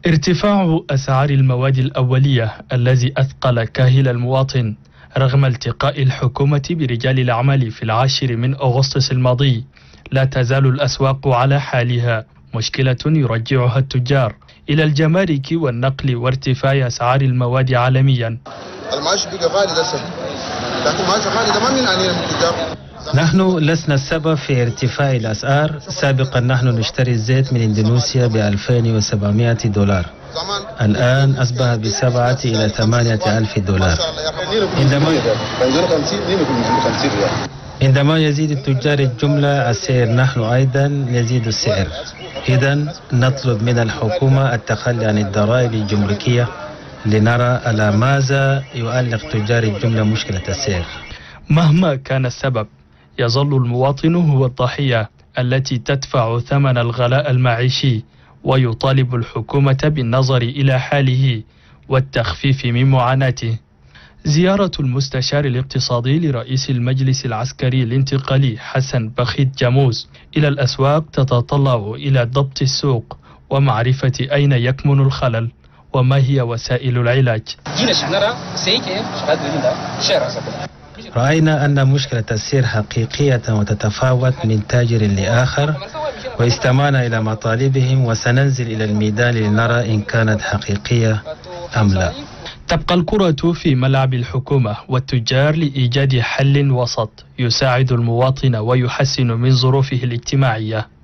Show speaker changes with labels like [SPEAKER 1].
[SPEAKER 1] ارتفاع أسعار المواد الأولية الذي أثقل كاهل المواطن رغم التقاء الحكومة برجال الأعمال في 10 من أغسطس الماضي، لا تزال الأسواق على حالها، مشكلة يرجعها التجار إلى الجمارك والنقل وارتفاع أسعار المواد عالميا.
[SPEAKER 2] المعاش بقى غالي لكن المعاش غالي ده ما من علينا التجار.
[SPEAKER 3] نحن لسنا السبب في ارتفاع الأسعار. سابقا نحن نشتري الزيت من إندونيسيا ب$2700، الآن أصبح ب7 إلى 8,000 دولار. عندما يزيد التجار الجملة السعر، نحن أيضا يزيد السعر. إذن نطلب من الحكومة التخلي عن الضرائب الجمركية لنرى على ماذا يؤلق تجار الجملة مشكلة السعر.
[SPEAKER 1] مهما كان السبب، يظل المواطن هو الضحية التي تدفع ثمن الغلاء المعيشي، ويطالب الحكومة بالنظر إلى حاله والتخفيف من معاناته. زيارة المستشار الاقتصادي لرئيس المجلس العسكري الانتقالي حسن بخيت جاموس إلى الأسواق تتطلع إلى ضبط السوق ومعرفة أين يكمن الخلل وما هي وسائل العلاج.
[SPEAKER 3] رأينا أن مشكلة السعر حقيقية وتتفاوت من تاجر لآخر، واستمعنا إلى مطالبهم وسننزل إلى الميدان لنرى إن كانت حقيقية أم لا.
[SPEAKER 1] تبقى الكرة في ملعب الحكومة والتجار لإيجاد حل وسط يساعد المواطن ويحسن من ظروفه الاجتماعية.